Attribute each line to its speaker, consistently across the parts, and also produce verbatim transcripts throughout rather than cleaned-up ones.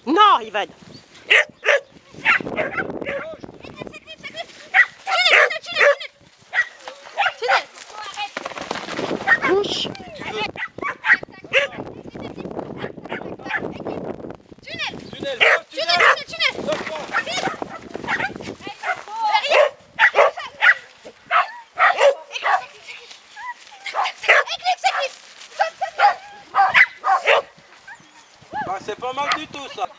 Speaker 1: Non, Ivan. Bouche.
Speaker 2: Ah, c'est pas mal du tout ça.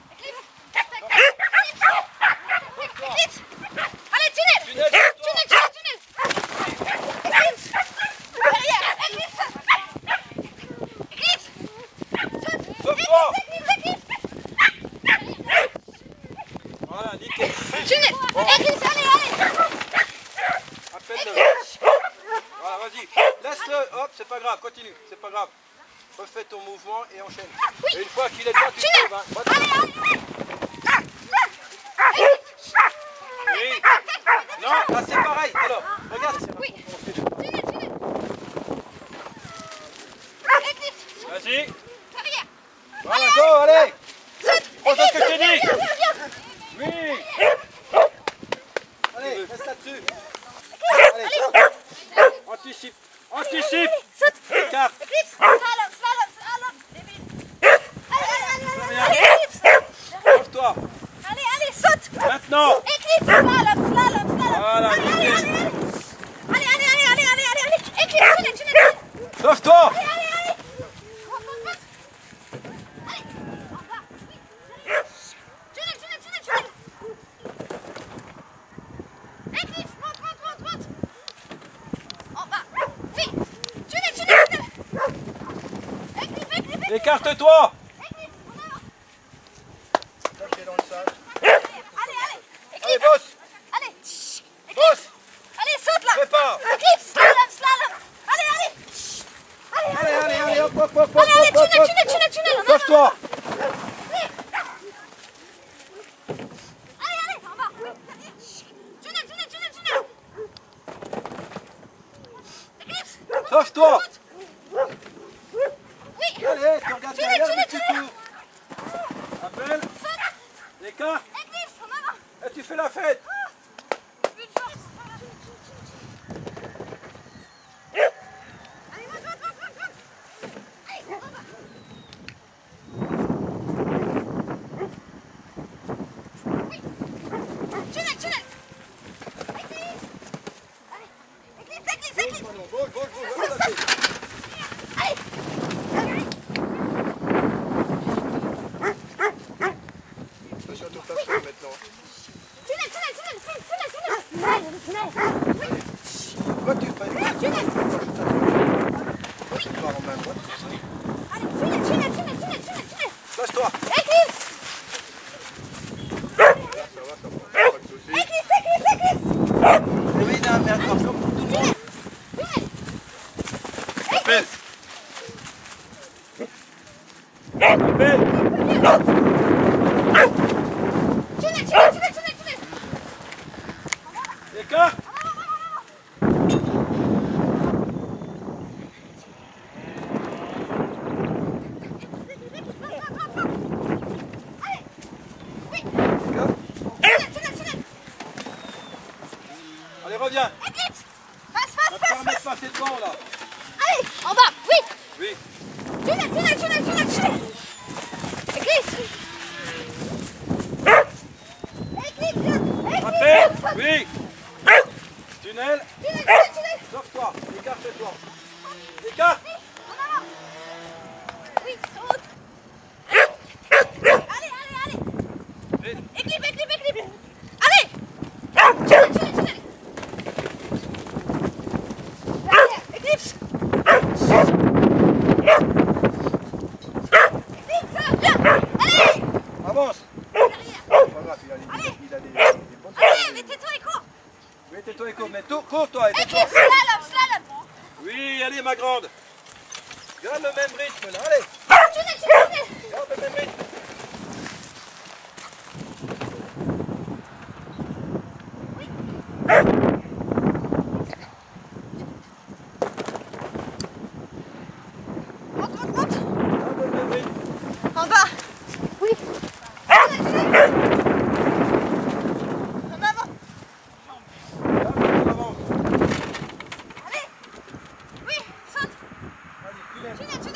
Speaker 3: Allez, tunnel.
Speaker 2: Tunnel,
Speaker 3: Tunnel, tunnel, tunnel. Éclipse. Derrière, éclipse. Éclipse.
Speaker 2: Sauve-toi.
Speaker 3: Éclipse, éclipse.
Speaker 2: Voilà, nickel.
Speaker 3: Tunnel. Éclipse, allez, allez.
Speaker 2: Appelle-le. Voilà, vas-y. Laisse-le. Hop, c'est pas grave. Continue. C'est pas grave. Refais ton mouvement et enchaîne. Et une fois qu'il est là, tu te lèves. Hein.
Speaker 3: Allez, allez, allez.
Speaker 2: Oui. Non, là c'est pareil. Alors, regarde.
Speaker 3: Oui. Tunnel, tunnel. Éclipse.
Speaker 2: Vas-y.
Speaker 3: Derrière.
Speaker 2: Voilà, go, allez.
Speaker 3: Saute.
Speaker 2: Prends ce que je te
Speaker 3: Viens,
Speaker 2: dis.
Speaker 3: viens, viens.
Speaker 2: Oui. Allez, reste là-dessus.
Speaker 3: Allez.
Speaker 2: Anticipe. Anticipe.
Speaker 3: Saute.
Speaker 2: Écarte.
Speaker 3: Éclipse. Slalom, slalom, slalom. Allez, allez, allez, allez, allez, éclipse.
Speaker 2: Lève-toi.
Speaker 3: Allez, allez, saute.
Speaker 2: Maintenant.
Speaker 3: Éclipse, slalom, slalom, slalom.
Speaker 2: Voilà,
Speaker 3: Allez, allez,
Speaker 2: nickel.
Speaker 3: allez, allez. Allez, allez, allez, allez, allez, allez, allez. Éclipse, tunnel, tunnel, tunnel.
Speaker 2: Sauve-toi.
Speaker 3: Allez, allez, allez. Monte, monte, monte. Allez, en bas. Oui, derrière. Tunnel, tunnel, tunnel, tunnel. Éclipse, monte, monte, monte, monte. En bas. Oui. Tunnel, tunnel, tunnel. Éclipse, éclipse, éclipse.
Speaker 2: Écarte-toi.
Speaker 3: Éclipse, en avant.
Speaker 2: Tapez dans le sable.
Speaker 3: Allez, allez.
Speaker 2: Allez,
Speaker 3: Éclipse.
Speaker 2: bosse.
Speaker 3: Allez. Éclipse.
Speaker 2: Bosse.
Speaker 3: Allez, saute là.
Speaker 2: Prépare.
Speaker 3: Éclipse, slalom, slalom. Allez, allez. Allez,
Speaker 2: Allez, allez, allez, hop, hop, hop, hop,
Speaker 3: allez, allez,
Speaker 2: hop,
Speaker 3: tunnel,
Speaker 2: hop,
Speaker 3: tunnel,
Speaker 2: hop.
Speaker 3: tunnel, tunnel. En avant.
Speaker 2: Sauve-toi.
Speaker 3: Allez, allez, en bas. Tunnel, tunnel, tunnel, tunnel. Éclipse.
Speaker 2: Sauve-toi.
Speaker 3: Oui.
Speaker 2: Allez, tu regardes
Speaker 3: Tunnel,
Speaker 2: derrière,
Speaker 3: tunnel,
Speaker 2: mais tu
Speaker 3: tunnel.
Speaker 2: cours. Appelle. Écarte.
Speaker 3: Éclipse, en avant.
Speaker 2: Et tu fais la fête.
Speaker 3: Une force. Allez, monte, monte, monte, monte, monte. Allez, en bas. Oui. Tunnel, tunnel. Éclipse. Allez. Éclipse, éclipse, éclipse.
Speaker 2: Bouge, bouge, bouge, bouge.
Speaker 3: Allez.
Speaker 2: Attention à ton plafond maintenant.
Speaker 3: Tunnel, tunnel, tunnel, tunnel, tunnel, tunnel. Oui.
Speaker 2: Toi, tu fais.
Speaker 3: Tunnel.
Speaker 2: Tu pars en main droite.
Speaker 3: Allez, tunnel, tunnel, tunnel, tunnel, tunnel, tunnel.
Speaker 2: Place-toi.
Speaker 3: Éclipse.
Speaker 2: Ça va, ça va. Pas de soucis.
Speaker 3: Éclipse, éclipse, éclipse.
Speaker 2: Oui, non, mais attends, comme tout le monde.
Speaker 3: Tunnel.
Speaker 2: Appelle. Appelle.
Speaker 3: Tunnel, tunnel, tunnel, tunnel, tunnel.
Speaker 2: Écarte.
Speaker 3: Allez. Oui.
Speaker 2: Écarte.
Speaker 3: Tunnel, tunnel, tunnel.
Speaker 2: Allez, reviens.
Speaker 3: Éclipse. Passe,
Speaker 2: On
Speaker 3: passe,
Speaker 2: va te
Speaker 3: passe,
Speaker 2: permettre de
Speaker 3: passe.
Speaker 2: passer devant là.
Speaker 3: Allez, en bas. Oui.
Speaker 2: Oui.
Speaker 3: Tunnel, tunnel, tunnel, tunnel, tunnel. Éclipse. Éclipse. Éclipse.
Speaker 2: Appelle. Oui. Tunnel.
Speaker 3: Tunnel, tunnel, tunnel.
Speaker 2: Sauve-toi. Écarte-toi. Écarte.
Speaker 3: En avant. Oui, saute. Allez, allez, allez.
Speaker 2: Vite.
Speaker 3: Éclipse, éclipse, éclipse. Allez. Tunnel, tunnel, tunnel. Derrière. Éclipse. Éclipse, viens. Allez.
Speaker 2: Avance.
Speaker 3: Derrière.
Speaker 2: Pas grave, il a des,
Speaker 3: Allez.
Speaker 2: il a des, des bonnes
Speaker 3: Allez, mais tais-toi et cours.
Speaker 2: Oui, tais-toi et cours. Mais tout, cours toi. Et tais-toi.
Speaker 3: Éclipse, slalom, slalom.
Speaker 2: Oui, allez ma grande. Garde le même rythme là. Allez.
Speaker 3: Tunnel, tunnel, tunnel.
Speaker 2: Garde le même rythme.
Speaker 3: Monte, monte, monte.
Speaker 2: Garde le même rythme.
Speaker 3: En bas. Oui.
Speaker 2: Tunnel.
Speaker 3: Tunnel, tunnel.